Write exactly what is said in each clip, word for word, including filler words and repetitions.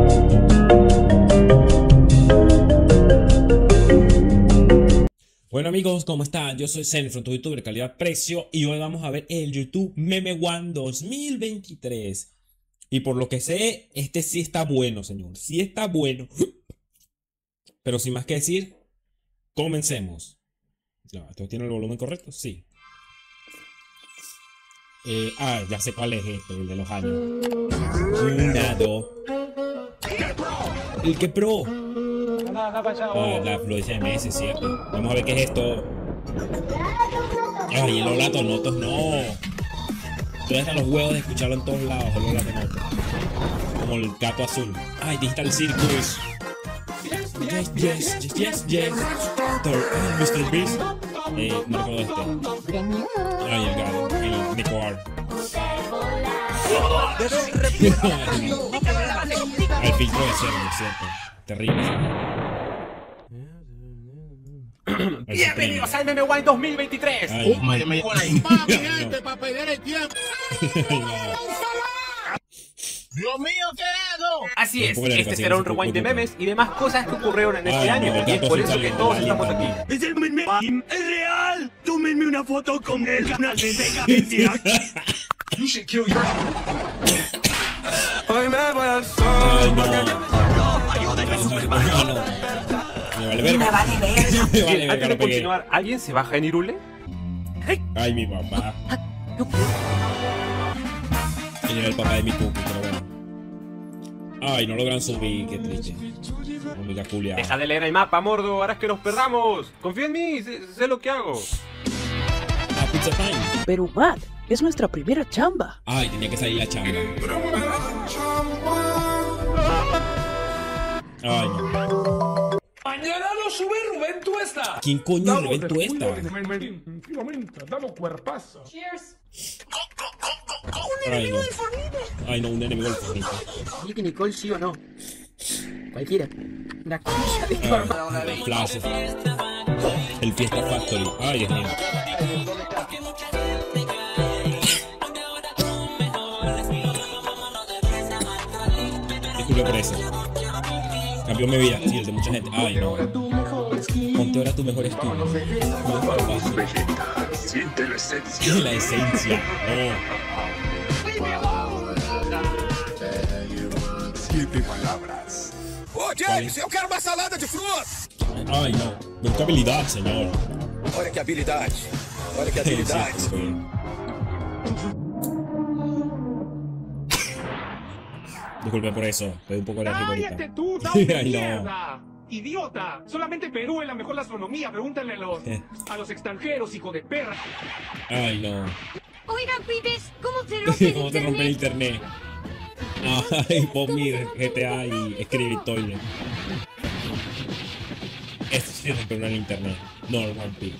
Bueno amigos, ¿cómo están? Yo soy Zenfron, tu youtuber calidad-precio, y hoy vamos a ver el YouTube Meme One dos mil veintitrés. Y por lo que sé, este sí está bueno, señor. Sí está bueno. Pero sin más que decir, comencemos. No, ¿esto tiene el volumen correcto? Sí. Eh, ah, ya sé cuál es este, el de los años. Una, dos. El que pro. Ah, la afluencia de meses, cierto. Vamos a ver qué es esto. Ay, el Hola Tonotos, no. Todavía están los huevos de escucharlo en todos lados, el Hola Tonotos. Como el gato azul. Ay, Digital Circus. Yes, yes, yes, yes, yes. mister Beast. Eh, no recuerdo este. Ay, el gato, el Nicoar. El filtro de cerdo, cierto. Terrible. Bienvenidos al Meme One dos mil veintitrés. Ay, oh, my, my, my. Papi, gente, para perder el tiempo. Dios mío, ¿qué hago? Así es, este será un rewind de memes y demás cosas que ocurrieron en este año, y es por eso que todos estamos aquí. ¡Es el meme! ¡Es real! ¡Tómenme una foto con el canal de decadencia! You should kill your... Hoy me voy al sol porque yo me... ¡Ayúdenme, Superman! Me vale verga. Me vale verga. Me vale verga, Antes de lo pegué. continuar, ¿alguien se baja en Irule? Ay, mi papá. Y era el papá de mi cookie, pero bueno. Ay, no logran subir, qué triste. Amiga culia. Deja de leer el mapa, mordo, harás que nos perdamos. Confía en mí, sé, sé lo que hago. Ah, pizza time. Pero Matt, es nuestra primera chamba. Ay, tenía que salir la chamba. Ay, no. Mañana lo sube Rubén Tuesta. ¿Quién coño es Rubén Tuesta? Definitivamente, damos cuerpazo. Cheers. Ay, no. Ay, no, un enemigo del Fortnite. Dile que Nicole sí o no. Cualquiera. Una concha de tu hermano. El Flash. El Fiesta Factory. Ay, Dios mío. Disculpe por eso. Cambió mi vida. Sí, el de mucha gente. Ay, no. Ponte ahora tu mejor estilo. Siente la esencia. La esencia. Oh. Siete palabras. Oye, eu quero uma salada de frutas. Ay, no. Pero qué habilidad, señor. Olha que habilidade. Olha que habilidade. Sí, sí, disculpe por eso. Estoy un poco alérgico ahorita. ¡Cállate tú, Ay, de no. mierda! ¡Idiota! Solamente Perú es la mejor gastronomía. Pregúntale a los, Eh. a los extranjeros, hijo de perra. Ay, no. Oigan, pibes, ¿cómo se rompe el ¿Cómo se rompe el internet? Ay, pon mi G T A y escribe toilet. Esto sí rompe el internet. Normal pic.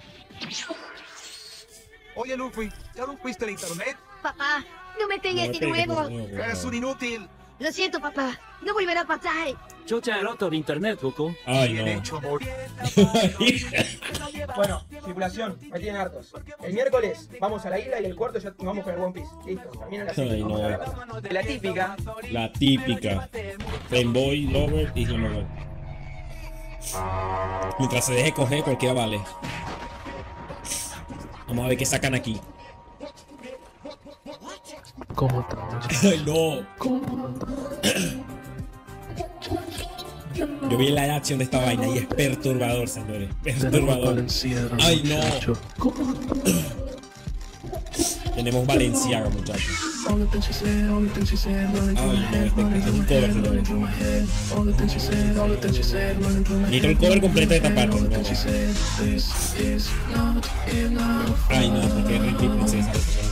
Oye, Luffy, ¿ya rompiste el internet? Papá, no me pegues No me de pegues, nuevo. por favor, por Eres favor. un inútil. Lo siento, papá. No volverá a pasar. Yo te he roto el internet, Goku. Ay, Bien no. hecho, amor. Bueno, tripulación, me tienen hartos. El miércoles vamos a la isla y el cuarto ya vamos con el One Piece. Listo, termina la Ay, no. La típica. La típica. Fanboy, lover, isla lover. Mientras se deje coger, cualquiera vale. Vamos a ver qué sacan aquí. ¿Cómo te Ay, no. Yo vi la acción de esta vaina y es perturbador, señores. Perturbador. Ay, no. Tenemos Valenciaga, muchachos. Ay, no, este es un cover, señores. Necesito el cover completo de esta parte, ¿no? Ay, no, porque es Ricky Princesa.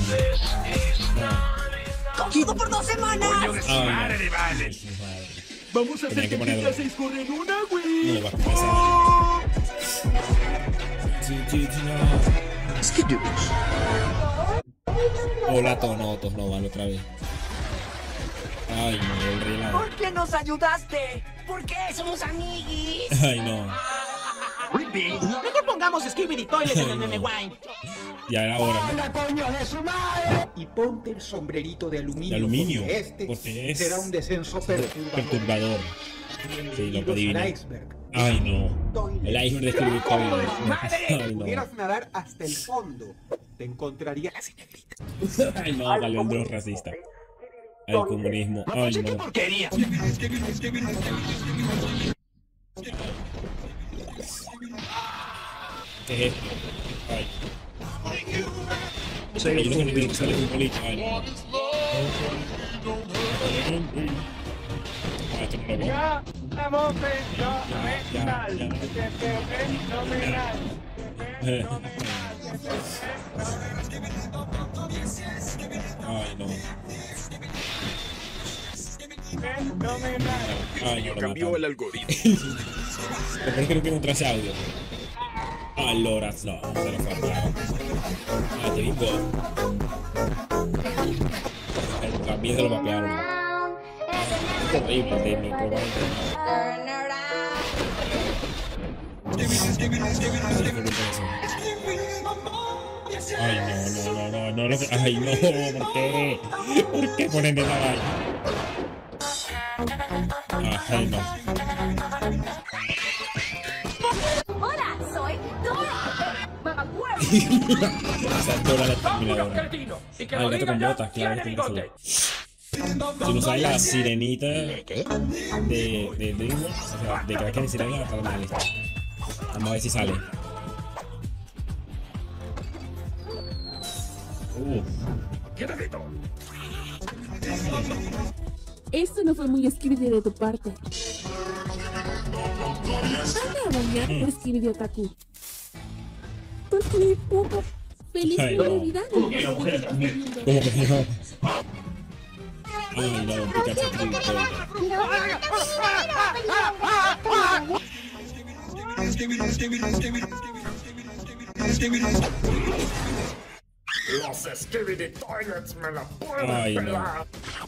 ¡Cogido por dos semanas! Coño de su Ay, madre, no. vale. Ay, su madre. Vamos a Tenía hacer que que ponerlo. Pizza seis corre en una, No güey. le va a comenzar. Sí, sí, sí, no. Es que Dios. Hola, Tonotos, no vale otra vez. Ay, no, el relado. ¿Por qué nos ayudaste? ¿Por qué somos amiguis? Ay, no. Mejor pongamos Skibidi Toilet en el meme wine. Ya era hora, ¿no? Y ponte el sombrerito de aluminio. De aluminio, Porque este porque es será un descenso perturbador. perturbador. Sí, lo Bienvenidos adiviné. al iceberg. Ay, no. El iceberg de Scooby Ay, Si no. pudieras nadar hasta el fondo, te encontrarías así negrita. Ay, no, salió el dron racista. Al comunismo. Ay, no. porquería! ¿Qué es esto? Ay. Yo no sé ni que sale un bolito. Ay, no. Ah, esto no lo veo. Ya, estamos en Ya, ya, ya. fenomenal. Ay, no. Fenomenal. Ay, no, lo mataron. el algoritmo. Lo peor es que no quiero entrar ese audio. Ah, Loras, no, se lo faltaron. Ah, te digo. También se lo mapearon. Es horrible, de mi Ay, no, no, no, no, no, no, ay, no, ¿por qué? ¿Por qué ponen de la vaina? Ay, no. Hola, soy Dora. Mamá Esa es Dora la Terminadora. Ah, el gato con botas, claro que tiene que salir. Si no sale la sirenita de, de DreamWorks, o sea, de que que sirena va a estar en la lista. Vamos a ver si sale. Uh. Esto no fue muy Skibidi de tu parte. Anda a bañar por Skibidi Otaku. Porque mi puto feliz Ay, no. Navidad. ¿Cómo que no? Ay, no, Pikachu Tree. Los Skibidi Toilets me la pueden Ay, no. pelar.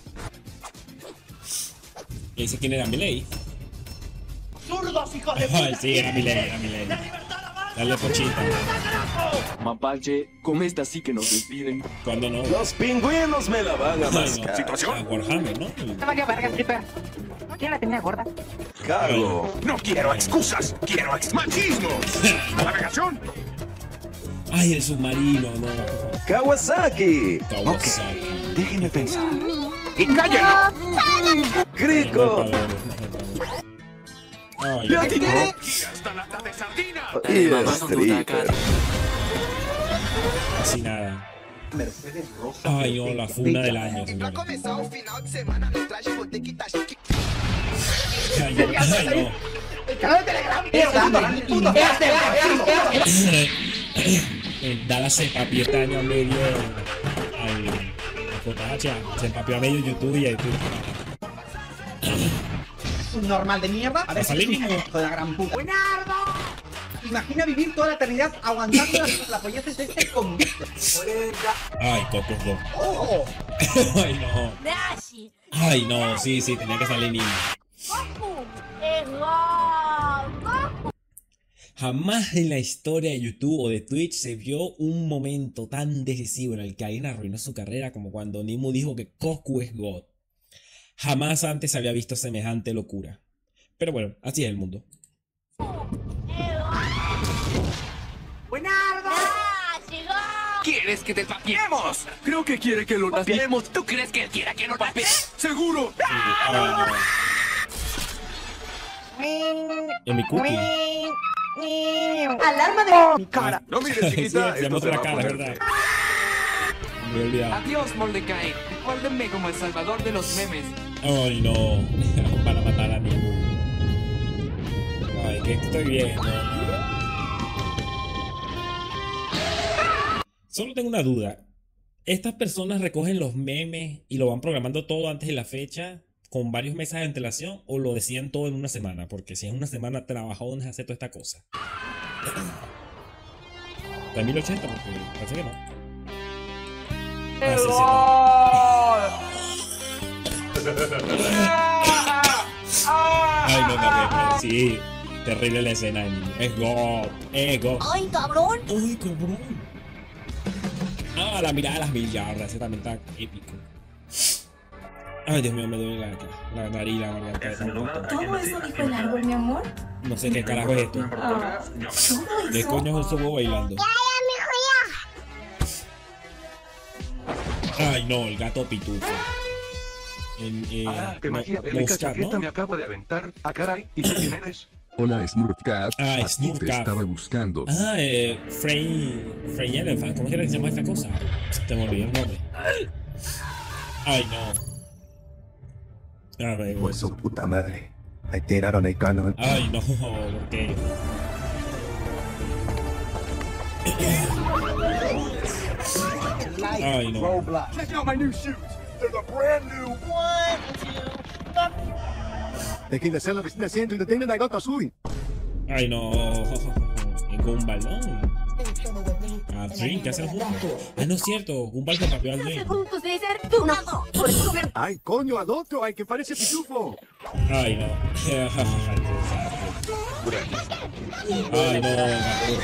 ¿Y ese quién era? ¿Miley? ¡Zurdos, hijos de Ay, sí, era Miley, era Miley. Dale pochita. Mapache, con esta sí que nos despiden. ¿Cuándo no? Los pingüinos me la van a Ay, no. mascar. Ah, Warhammer, ¿no? valió verga, Flipper. ¿Quién la tenía gorda? Cargo. No quiero excusas, quiero ex machismo. Navegación. Ay, el submarino, no. Kawasaki. Kawasaki. Déjenme pensar. ¡Y cállenlo! ¡Grico! Ay, ¡Le atiné! ¡Hasta lata de sardina! Y Mamá, no te gusta stripper. casi nada. Ay, no, la funa del año, señores. o final de semana, no traje, vou ter que estar aqui. Ay, no, ay, no. El canal de Telegram. Puto, Eh, Dala se empapió este año a medio al, al J H A, se empapió a medio YouTube y a YouTube. un normal de mierda. A ver, Va a salir. es un monstruo de la gran puta. Imagina vivir toda la eternidad aguantando las la polleces de este convicto. Ay, Cocos dos. ¡Oh! Ay, no. Dashi. Ay, no, sí, sí, tenía que salir niño. Goku. Es Goku. Jamás en la historia de YouTube o de Twitch se vio un momento tan decisivo en el que alguien arruinó su carrera como cuando Nimu dijo que Goku es God. Jamás antes se había visto semejante locura. Pero bueno, así es el mundo. ¡Buenardo! Dashi, Goku. ¿Quieres que te papiemos? Creo que quiere que lo papiemos. ¿Tú crees que él quiera que nos papiemos? ¡Seguro! Sí, ay, no. Y mi cookie. Alarma de Mi cara. No mires, Sí, chiquita, se esto llama se va otra a cara, poner ¿verdad? Me he olvidado. Adiós, Mordecai. Recuérdenme como el salvador de los memes. Ay, no. Van a matar a Nimu. Ay, que estoy viendo. Solo tengo una duda. ¿Estas personas recogen los memes y lo van programando todo antes de la fecha con varios meses de antelación o lo decían todo en una semana? Porque si es una semana trabajones hacer toda esta cosa. ¿De mil ochenta? Porque parece que no. Ah, sí, sí, está. Ay, no, no, no, sí. Terrible la escena, niño. Es God. Es God. ¡Ay, cabrón! ¡Ay, cabrón! Ah, la mirada de las millardas. Ese también está épico. Ay, Dios mío, me duele la, la nariz, la garganta. ¿Todo eso dijo el árbol, mi amor? No sé qué carajo es esto. Ah, ¿Qué coño es eso bailando? Ay, no, el gato pitufo. En, eh, Ah, qué no, magia bélica Oscar, chaqueta ¿no? me acabo de aventar. Ah, caray, ¿y tú quién eres? Hola, Smurfcat. Ah, A ti Smurfcat. te estaba buscando. Ah, eh, Frey... Frey Elephant. ¿Cómo es que se llama esta cosa? Te me olvidé el nombre. Ay, no. A ver, Pues su puta madre. Me tiraron el canon. ay, no, ¿por qué? Ay, no. Check out my new shoes. They're the brand new. Tequila se lo que está haciendo y lo tienen a gato azul. Ay, no. En Gumball, ¿no? Ah, Dream, ¿qué hacen juntos? Ah, no es cierto. Gumball se papió al Dream. Juntos debe ser tú, no. Por eso comer. Ay, coño, al otro, ay, que parece pitufo. Ay, no. Ay, no.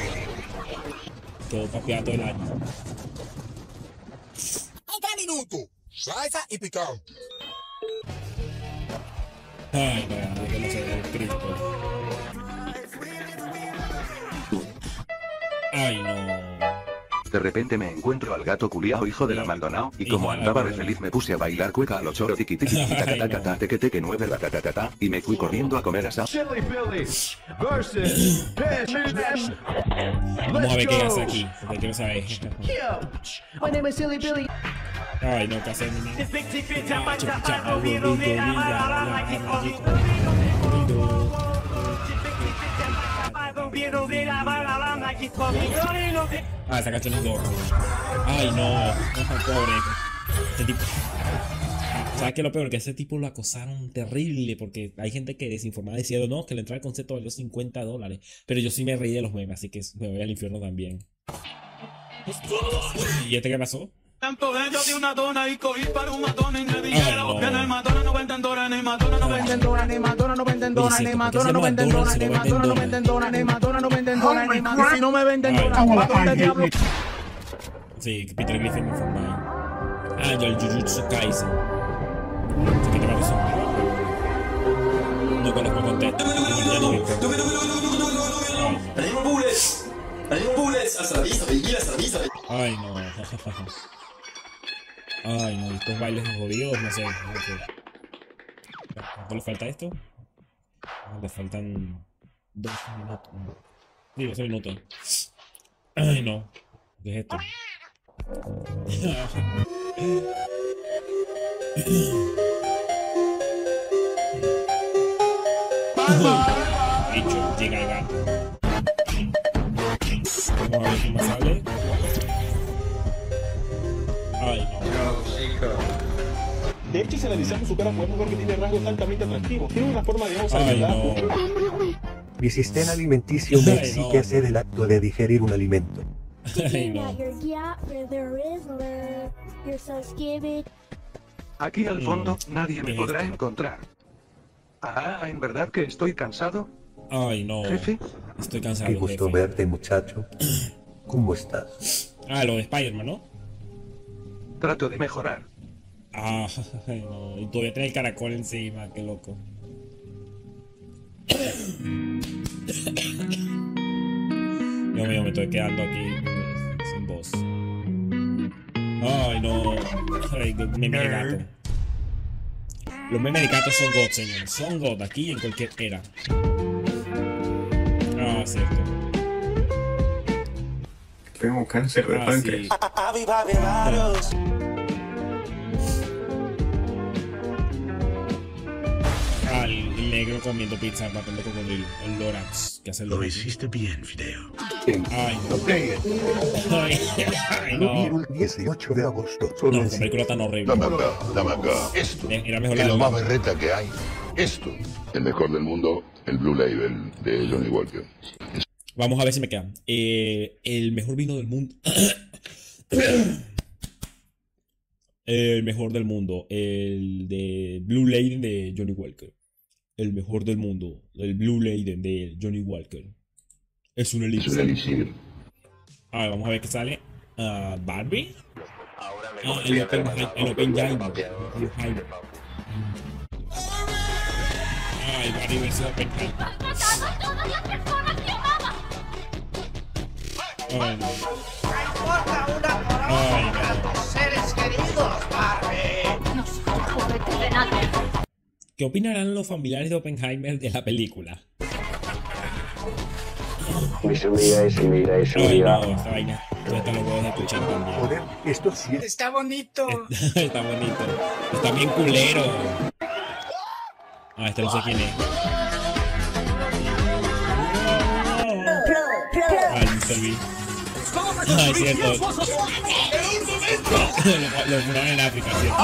Todo papiado todo el año. tres minutos. Salsa y picante. Ay, no, que no se ve el Cristo. Ay, no. De repente me encuentro al gato culiao hijo de la Maldonado y como andaba de feliz me puse a bailar cueca a los choro tiki tiki tiki taca taca taca teque teque nueve la ta ta ta ta y me fui corriendo a comer asado. Chili Billy versus Pitch. Vamos a ver qué hace aquí, porque quiero saber. My name is Silly Billy. Ay, no, ¿qué hace, niña? Ah, esa canción es gorda. Ay, no. Pobre. Este tipo. ¿Sabes qué es lo peor? Que ese tipo lo acosaron terrible. Porque hay gente que desinformada diciendo no, que la entrada al concepto valió cincuenta dólares. Pero yo sí me reí de los memes, así que me voy al infierno también. ¿Y este qué pasó? Tanto bello de una dona y cogí para un matón en el Ay, dinero. no. Que en el matón no venden dona, ni matona no venden Dona, ni Madonna, no venden dona, ni Madonna, no venden dona, ni Madonna, no venden dona, ni Madonna, no venden dona, ni Madonna. Si no me venden dona, ¿para dónde diablo? Sí, que Peter Griffin me informa ahí. Ah, yo el Jujutsu Kaisen. ¿Qué te parece? No conozco el contexto. Ya no me importa. ¡Tenemos bullets! ¡Tenemos bullets! ¡Hasta la vista, baby! ¡Hasta la vista! Ay, no. Ay, no. Estos bailes son jodidos, no sé. No sé. ¿Cuánto le falta esto? Ah, le faltan dos minutos. Sí, dos minutos. Ay, no. ¿Qué es esto? Dicho, llega el gato. Vamos a ver qué más sale. Ay, no. De hecho, si analizamos su cara, podemos ver que tiene rasgos altamente atractivos. Tiene una forma de ojos Ay, alargada. Mi sistema alimenticio me exige hacer el acto de digerir un alimento. Ay, no. Aquí al fondo nadie me podrá encontrar. Ah, ¿en verdad que estoy cansado? Ay, no. Jefe. Estoy cansado, Qué gusto jefe. verte, muchacho. ¿Cómo estás? Ah, lo de Spider-Man, ¿no? Trato de mejorar. Ah, ay, no. Y todavía tiene el caracol encima, qué loco. Dios mío, me estoy quedando aquí sin voz. Ay, no. Ay, meme de gato. Los memes de gato son God, señor. Son God aquí en cualquier era. Ah, cierto. Tengo cáncer de Ah, páncreas. sí. Ah, el, el negro comiendo pizza, papel de cocodrilo. El Lorax, que hace el Lo Lorax. hiciste bien, Fideo. Ay, no. Ay, ay, Lo no. vieron el dieciocho de agosto. No, esa película tan horrible. Dame acá, dame acá. Esto Era mejor es la lo de- más berreta que hay. Esto, el mejor del mundo, el Blue Label de Johnny Walker. Vamos a ver si me queda. Eh, el mejor vino del mundo. El mejor del mundo. El de Blue Lady de Johnny Walker. el mejor del mundo, el Blue Leiden de Johnny Walker. Es un elixir. Es un elixir. A ver, vamos a ver qué sale. Uh, Barbie. Ah, el Oppenheimer. El Oppenheimer. Ay, Barbie versus Oppenheimer. Ay, no. Ay, no. Seres queridos, Barbie. ¿Qué opinarán los familiares de Oppenheimer de la película? Mi subida y subida y Ay, subida. no, esta vaina. Yo hasta lo puedo escuchar también. Joder, esto sí es. Está bonito. Está bonito. Está bien culero. Ah, este no sé quién es. Ay, mister B. Ah, es cierto. Lo fueron en África, ¿cierto?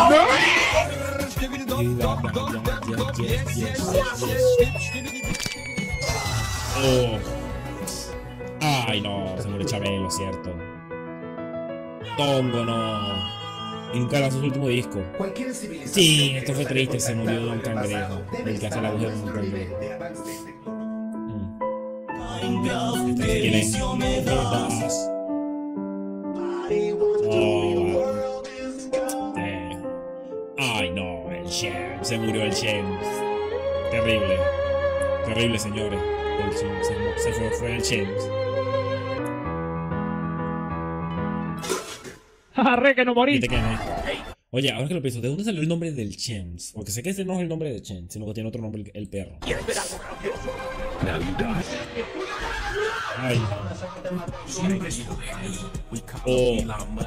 Oh. Ay, no, se murió Chabelo, ¿cierto? Tongo, no. Y nunca lanzó su último disco. Sí, esto fue triste, se murió de un cangrejo. El que hace la voz de un cangrejo. Mm. Este, ¿quién es? Oh, eh. Ay, no, el Shem. Se murió el Shem. Terrible. Terrible, señores. El Shem, se, se fue, fue el Shem. Arre, que no morí. Oye, ahora que lo pienso, ¿de dónde salió el nombre del Chems? Porque sé que ese no es el nombre de Chems, sino que tiene otro nombre, el perro. Navidad. Ay. Oh.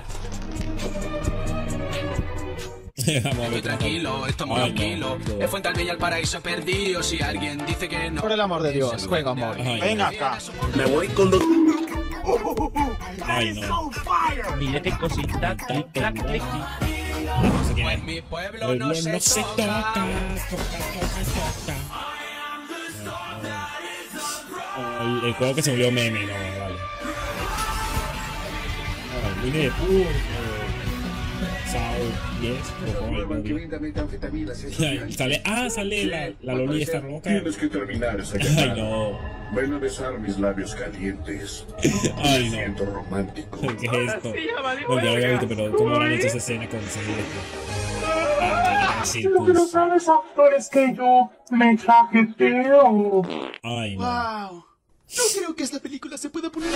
Vamos a ver. Tranquilo, estamos Ay, tranquilos. no, no. Es Fuente Albella, el paraíso perdido. Si alguien dice que no. Por el amor de Dios, juega amor. Ay, Ven no. acá. Me voy con dos. Ay, no. Mire qué cosita. Clic, clac, clic. No sé quién es. En mi pueblo Pueblo no no se se toca. toca, toca, toca, toca. El, el juego que se volvió meme, no, vale. Ay, Winnie the Pooh. Sao, yes, Ay, sale, ah, sale la, la Loli esta roca. Tienes que terminar esa Ay, llamada. no. Ven a besar mis labios calientes. Ay, Me no. siento romántico. ¿Qué es esto? No, ya lo había visto, pero ¿cómo habrán hecho esa escena con ese directo? Ah, circus. sabes, actores, que yo me chaqueteo. Ay, no. Wow. No creo que esta película se pueda poner.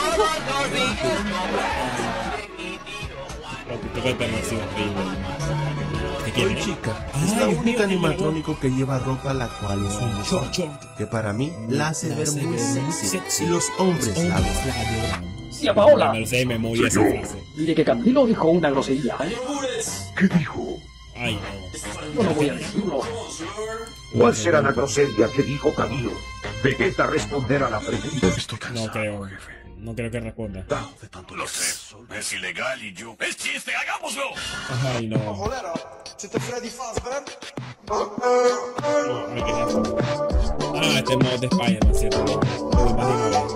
Lo que toca perro ha sido horrible. ¿Qué quiere? Chica, Ay, es la Dios única mío, animatrónico que lleva ropa la cual es un short, que para mí la hace La ver hace muy ver muy sexy, sexy. y los hombres la Hombres ven. la adoran. Tía Paola. Me lo sé de memoria esa frase. Dile que Camilo dijo una grosería. ¿Qué dijo? Ay, no. Yo no voy a decirlo. ¿Cuál será la grosería que dijo Camilo? Vegeta responderá a la pregunta. No creo. No creo que responda. Lo sé, es ilegal y yo. ¡Es chiste, hagámoslo! Ay, no. C'était Freddy Fazbear. Me quedé afuera. Ah, este modo de Spider-Man, ¿cierto? Lo más de una vez.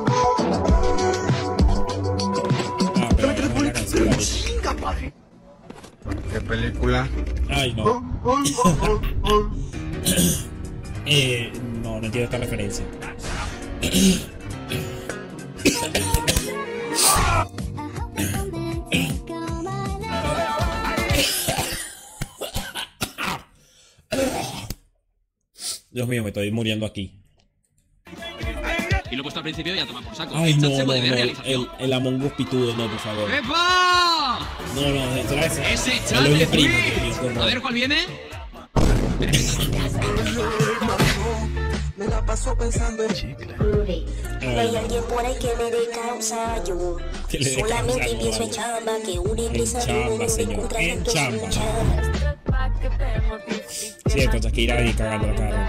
Ah, pero es la canción. Chinga, padre. ¿Qué película? Ay, no. eh, no, no entiendo esta referencia. Dios mío, me estoy muriendo aquí. Y lo he puesto al principio y a tomar por saco. Ay, no, no, Chance no. de El, realización. el Among Us pitudo, no, por favor. ¡Epa! No, no, esto era ese. Ese No lo chat de vi primo, Twitch. Dios mío, A ver cuál viene. Me la paso pensando en Hay alguien por ahí que le dé causa yo. Que le dé Solamente causa, pienso en no, chamba, que un En empresario chamba, debe señor. encontrar En tantos chamba. chambas. Cierto, Shakira ahí cagando la cara.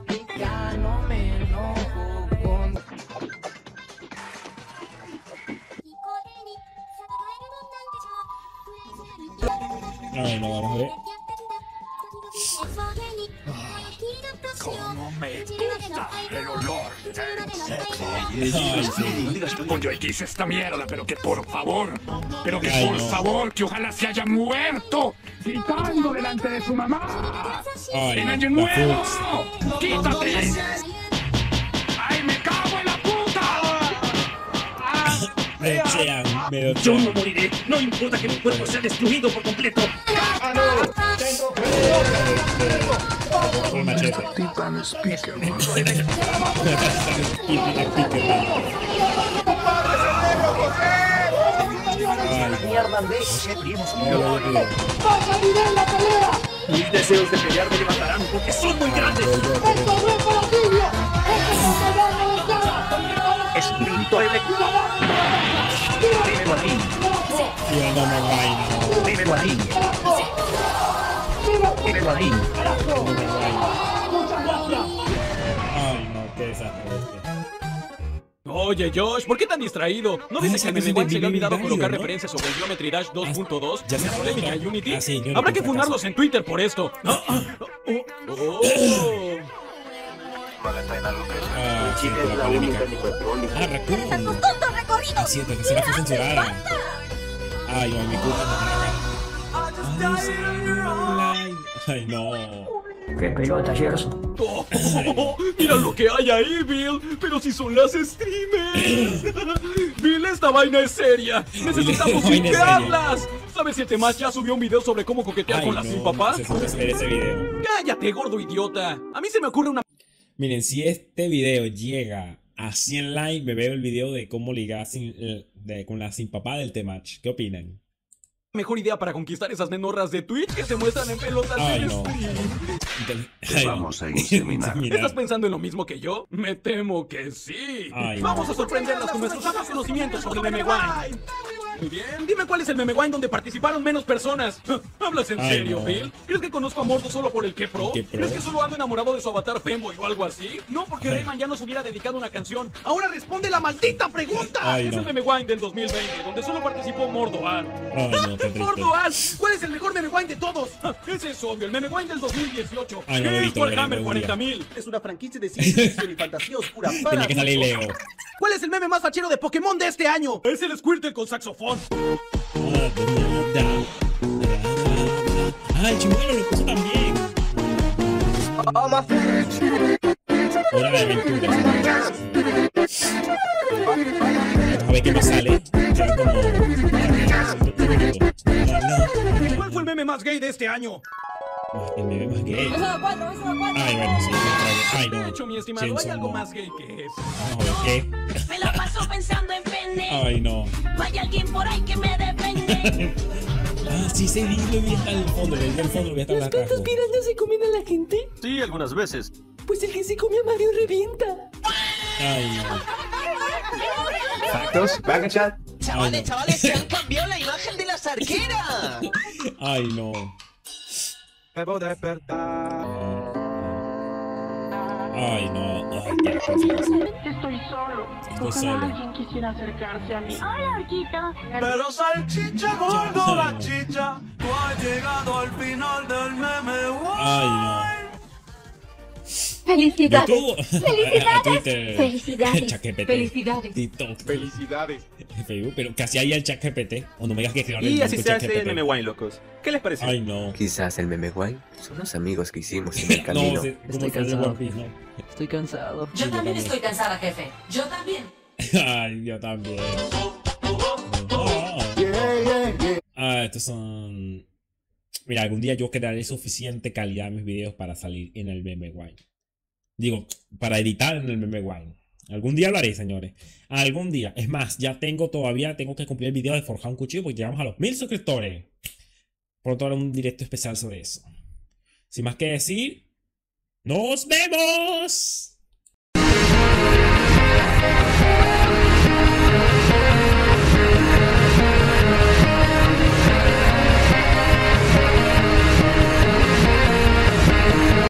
Ay, no, vamos a ver. ¿Cómo me gusta el olor Pollo X esta mierda, pero que por favor, pero que Ay, por no. favor, que ojalá se haya muerto, gritando delante de su mamá. Ay, ¡En no, Año la Nuevo! Fox. ¡Quítate! ¡Ay, me cago en la Me dochean, me Yo dochean. no moriré, no importa que mi cuerpo sea destruido por completo. Con machete. Mierda, Andrés. ¡Vas a nivel la pelea! Mis deseos de pelear me levantarán porque son muy grandes. Espíritu electro. Dímelo a ti. Yo no me vaina. Dímelo a ti. Dímelo a ti. Ay, no, qué desastre. Oye, Josh, ¿por qué tan distraído? ¿No Ah, viste que esa a canción Memewan de se le ha Billy olvidado Idol, colocar ¿no? referencias sobre el Geometry Dash dos punto dos? ya se ¿La polémica en Unity? Ah, sí, Unity, Habrá que por funarlos en Twitter por esto. ¿No? Oh, oh. Ah, sí, por la polémica. Ah, Raccoon. Ah, cierto, que será fue censurada. Ay, no, mi culpa. Ay, no. ¡Qué pelota, Gerson! Oh, oh, oh, mira lo que hay ahí, Bill. Pero si son las streamers. Bill, esta vaina es seria. Necesitamos vaina es limpiarlas. ¿Sabes si el Temach ya subió un video sobre cómo coquetear Ay, con la no, sin papá? necesito ver ese video. Cállate, gordo idiota. A mí se me ocurre una Miren, si este video llega a cien likes, me veo el video de cómo ligar sin, eh, de, con la sin papá del Temach. ¿Qué opinan? mejor idea para conquistar esas menorras de Twitch que se muestran en pelotas Ay, en no. stream. Te vamos a inseminar. ¿Estás pensando en lo mismo que yo? Me temo que sí. Ay, Vamos no. a sorprenderlas con nuestros amplios conocimientos sobre el Memewine. Muy bien, dime cuál es el Memewine donde participaron menos personas. ¿Hablas en Ay, serio, no. Bill? ¿Crees que conozco a Mordo solo por el que pro? ¿Qué pro? ¿Crees que solo ando enamorado de su avatar Femboy o algo así? No, porque Ay. Rayman ya nos hubiera dedicado una canción. Ahora responde la maldita pregunta. Ay, es no. el Memewine del dos mil veinte, donde solo participó Mordoar. Ay, no, qué triste. Mordoar, ¿cuál es el mejor Memewine de todos? Ah, ese es obvio, el Memewine del dos mil dieciocho. Ay, no lo he es visto, Warhammer veré, cuarenta mil. Es una franquicia de ciencia ficción y fantasía oscura para Tenía que salir Leo. ¿Cuál es el meme más fachero de Pokémon de este año? Es el Squirtle con saxofón. Ah, el chimuelo lo puso también. Hora de aventuras. Vamos a ver qué me sale. Ya como... ¿Cuál fue el meme más gay de este año? El meme más gay. Eso da cuatro, eso da cuatro. Ay, bueno, sí. Ay, no. De hecho, mi estimado, hay Chenzo, algo no. más gay que eso. Vamos a ver Me la paso pensando en pene. qué. Ay, no. No hay alguien por ahí que me depende. Ah, sí, ese video lo vi hasta el fondo. El del fondo lo vi hasta ¿Las la plantas rasgo. pirañas se comen a la gente? Sí, algunas veces. Pues el que se come a Mario revienta. Ay, no. Factos, back and chat. Chavales, chavales, se han cambiado la imagen de las arqueras. Ay, no. Debo despertar. Ay, no. Ay, qué cosa. Estoy solo. Estoy Ojalá solo. alguien quisiera acercarse a mí. Hola, Arquita. Pero salchicha, gordo, la chicha, tú has llegado al final del meme. Ay, no. ¡Felicidades! YouTube. ¡Felicidades! Twitter. ¡Felicidades! ChatGPT. ¡Felicidades! TikTok. Felicidades. Facebook, pero casi hay el ChatGPT. O no me digas que crearon Y el así banco se hace el ChatGPT. Memewine, locos. ¿Qué les parece? Ay, no. Quizás el Memewine son los amigos que hicimos en el No, camino. se- como Estoy el de cansado. One Piece, ¿no? Estoy cansado. Yo también estoy cansada, jefe. Yo también. Ay, yo también. Ah, estos son... Mira, algún día yo crearé suficiente calidad en mis videos para salir en el Memewine. Digo, para editar en el Memewine. Algún día lo haré, señores. Algún día. Es más, ya tengo todavía, tengo que cumplir el video de forjar un cuchillo porque llegamos a los mil suscriptores. Pronto haré un directo especial sobre eso. Sin más que decir, ¡nos vemos!